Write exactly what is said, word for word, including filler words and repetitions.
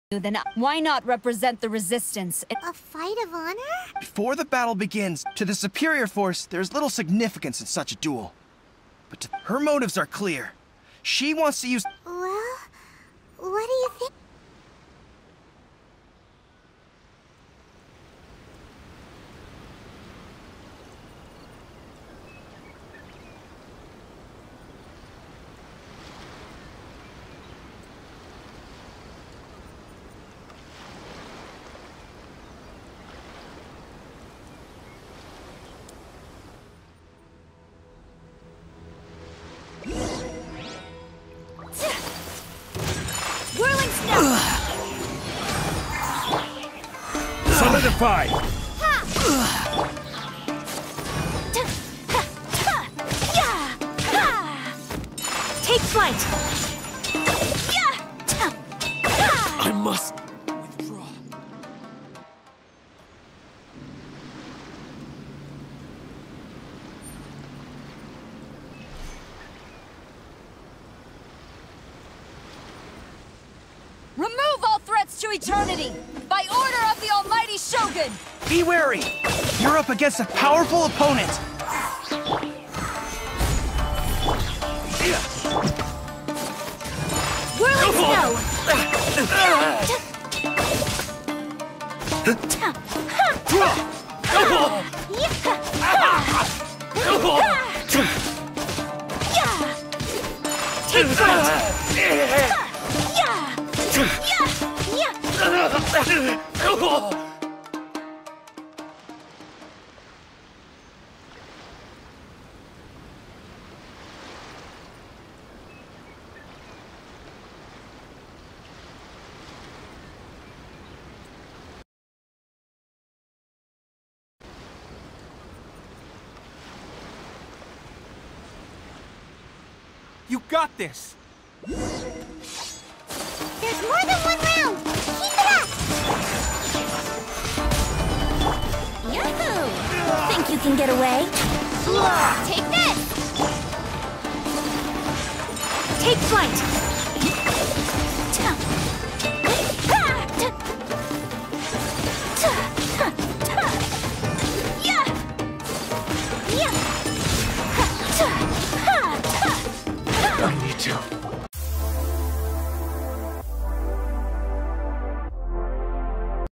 Then why not represent the resistance? A fight of honor? Before the battle begins, to the superior force, there's little significance in such a duel. But to her motives are clear. She wants to use... Well, what do you think? Solidify! Take flight! I must withdraw. Remove all threats to eternity! By order of the Almighty Shogun! Be wary! You're up against a powerful opponent! Whirling snow! Take flight! You got this! There's more than one round! Keep it up! Yahoo! Think you can get away? Take this! Take flight!